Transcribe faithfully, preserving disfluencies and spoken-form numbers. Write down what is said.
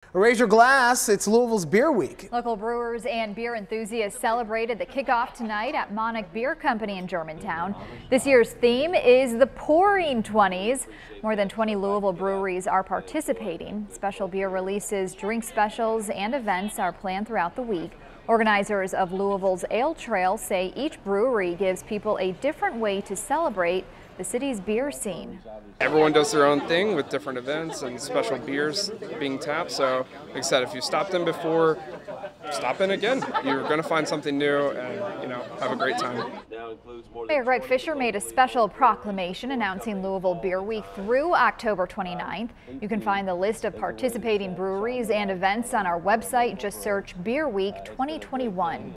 Raise your glass, it's Louisville's Beer Week. Local brewers and beer enthusiasts celebrated the kickoff tonight at Monarch Beer Company in Germantown. This year's theme is the Pouring twenties. More than twenty Louisville breweries are participating. Special beer releases, drink specials, and events are planned throughout the week. Organizers of Louisville's Ale Trail say each brewery gives people a different way to celebrate the city's beer scene. Everyone does their own thing with different events and special beers being tapped. So, like I said, if you stopped in before, stop in again. You're going to find something new and, you know, have a great time. Mayor Greg Fisher made a special proclamation announcing Louisville Beer Week through October twenty-ninth. You can find the list of participating breweries and events on our website. Just search Beer Week twenty twenty-one.